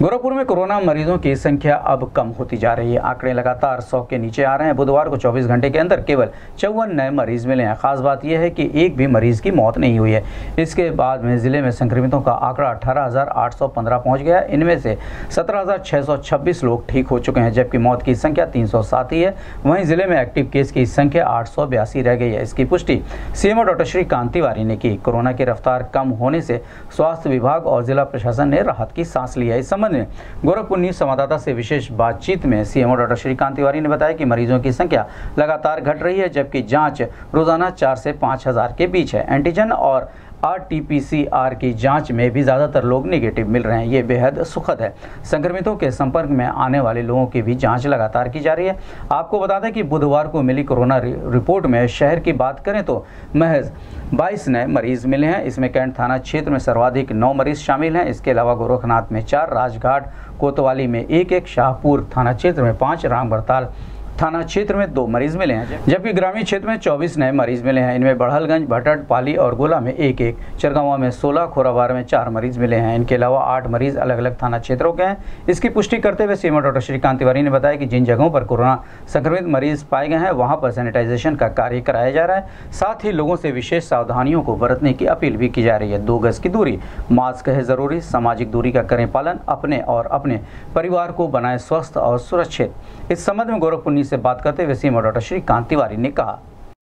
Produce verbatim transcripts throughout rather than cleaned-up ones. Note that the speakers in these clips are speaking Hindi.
गोरखपुर में कोरोना मरीजों की संख्या अब कम होती जा रही है। आंकड़े लगातार सौ के नीचे आ रहे हैं। बुधवार को चौबीस घंटे के अंदर केवल चौवन नए मरीज मिले हैं। खास बात यह है कि एक भी मरीज की मौत नहीं हुई है। इसके बाद में जिले में संक्रमितों का आंकड़ा अठारह हजार आठ सौ पंद्रह पहुंच गया है। इनमें से सत्रह हजार छह सौ छब्बीस लोग ठीक हो चुके हैं, जबकि मौत की संख्या तीन सौ सात ही है। वहीं जिले में एक्टिव केस की संख्या आठ सौ बयासी रह गई है। इसकी पुष्टि सीएमओ डॉक्टर श्रीकांत तिवारी ने की। कोरोना की रफ्तार कम होने से स्वास्थ्य विभाग और जिला प्रशासन ने राहत की सांस ली है। इस संबंध में गोरखपुर न्यूज संवाददाता से विशेष बातचीत में सीएमओ डॉक्टर श्रीकांत तिवारी ने बताया कि मरीजों की संख्या लगातार घट रही है, जबकि जांच रोजाना चार से पाँच हजार के बीच है। एंटीजन और R T P C R की जांच में भी ज़्यादातर लोग नेगेटिव मिल रहे हैं। ये बेहद सुखद है। संक्रमितों के संपर्क में आने वाले लोगों की भी जांच लगातार की जा रही है। आपको बता दें कि बुधवार को मिली कोरोना रिपोर्ट में शहर की बात करें तो महज बाईस नए मरीज मिले हैं। इसमें कैंट थाना क्षेत्र में सर्वाधिक नौ मरीज शामिल हैं। इसके अलावा गोरखनाथ में चार, राजघाट कोतवाली में एक एक, शाहपुर थाना क्षेत्र में पाँच, रामबरताल थाना क्षेत्र में दो मरीज मिले हैं, जबकि ग्रामीण क्षेत्र में चौबीस नए मरीज मिले हैं। इनमें बड़हलगंज, भटट, पाली और गोला में एक एक, चरगांवा में सोलह, खोराबार में चार मरीज मिले हैं। इनके अलावा आठ मरीज अलग अलग थाना क्षेत्रों के हैं। इसकी पुष्टि करते हुए सीएमओ डॉक्टर श्रीकांत तिवारी ने बताया कि जिन जगहों पर कोरोना संक्रमित मरीज पाए गए हैं वहां पर सैनिटाइजेशन का कार्य कराया जा रहा है। साथ ही लोगों से विशेष सावधानियों को बरतने की अपील भी की जा रही है। दो गज की दूरी, मास्क है जरूरी, सामाजिक दूरी का करें पालन, अपने और अपने परिवार को बनाए स्वस्थ और सुरक्षित। इस संबंध में गोरखपुर से बात करते हुए सीएमओ डॉक्टर श्रीकांत तिवारी ने कहा,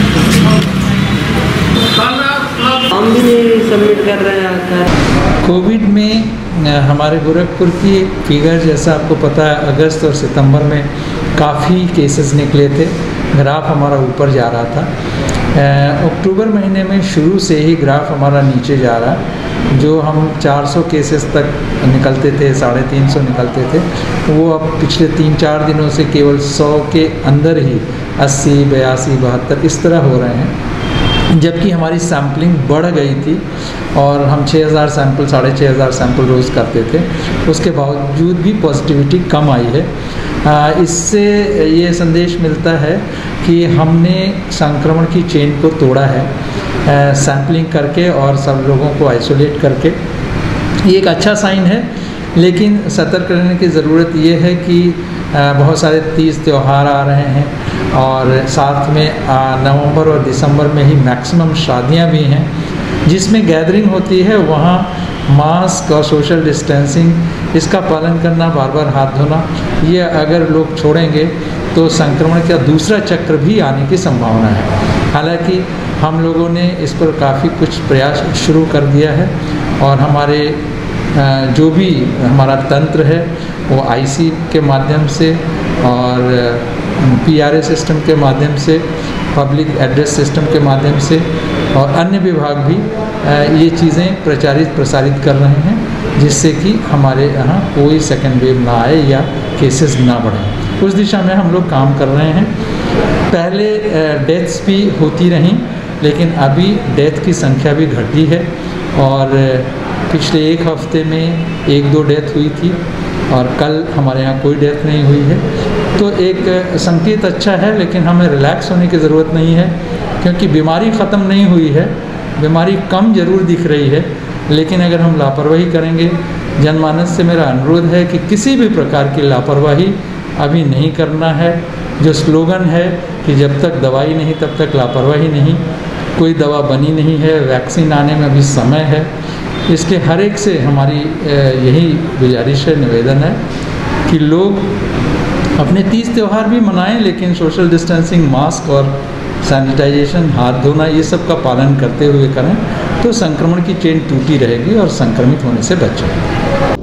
हम भी सबमिट कर रहे हैं। कोविड में हमारे गोरखपुर की फिगर जैसा आपको पता है, अगस्त और सितंबर में काफ़ी केसेस निकले थे। ग्राफ हमारा ऊपर जा रहा था। अक्टूबर महीने में शुरू से ही ग्राफ हमारा नीचे जा रहा है। जो हम चार सौ केसेस तक निकलते थे, साढ़े तीन सौ निकलते थे, वो अब पिछले तीन चार दिनों से केवल सौ के अंदर ही अस्सी, बयासी, बहत्तर इस तरह हो रहे हैं। जबकि हमारी सैम्पलिंग बढ़ गई थी और हम छः हज़ार सैंपल, साढ़े छः हज़ार सैंपल रोज़ करते थे। उसके बावजूद भी पॉजिटिविटी कम आई है। आ, इससे ये संदेश मिलता है कि हमने संक्रमण की चेन को तोड़ा है, सैम्पलिंग करके और सब लोगों को आइसोलेट करके। ये एक अच्छा साइन है, लेकिन सतर्क रहने की ज़रूरत ये है कि आ, बहुत सारे तीज त्यौहार आ रहे हैं और साथ में नवंबर और दिसंबर में ही मैक्सिमम शादियां भी हैं, जिसमें गैदरिंग होती है। वहाँ मास्क और सोशल डिस्टेंसिंग इसका पालन करना, बार बार हाथ धोना, ये अगर लोग छोड़ेंगे तो संक्रमण का दूसरा चक्र भी आने की संभावना है। हालांकि हम लोगों ने इस पर काफ़ी कुछ प्रयास शुरू कर दिया है और हमारे जो भी हमारा तंत्र है वो आईसी के माध्यम से और पीआरए सिस्टम के माध्यम से, पब्लिक एड्रेस सिस्टम के माध्यम से और अन्य विभाग भी ये चीज़ें प्रचारित प्रसारित कर रहे हैं, जिससे कि हमारे यहाँ कोई सेकेंड वेव ना आए या केसेस ना बढ़ें। उस दिशा में हम लोग काम कर रहे हैं। पहले डेथ्स भी होती रहीं, लेकिन अभी डेथ की संख्या भी घटी है और पिछले एक हफ्ते में एक दो डेथ हुई थी और कल हमारे यहाँ कोई डेथ नहीं हुई है। तो एक संकेत अच्छा है, लेकिन हमें रिलैक्स होने की ज़रूरत नहीं है, क्योंकि बीमारी ख़त्म नहीं हुई है। बीमारी कम ज़रूर दिख रही है, लेकिन अगर हम लापरवाही करेंगे, जनमानस से मेरा अनुरोध है कि किसी भी प्रकार की लापरवाही अभी नहीं करना है। जो स्लोगन है कि जब तक दवाई नहीं तब तक लापरवाही नहीं, कोई दवा बनी नहीं है, वैक्सीन आने में अभी समय है। इसके हर एक से हमारी यही गुजारिश है, निवेदन है कि लोग अपने तीज त्यौहार भी मनाएं, लेकिन सोशल डिस्टेंसिंग, मास्क और सैनिटाइजेशन, हाथ धोना, ये सब का पालन करते हुए करें, तो संक्रमण की चेन टूटी रहेगी और संक्रमित होने से बचें।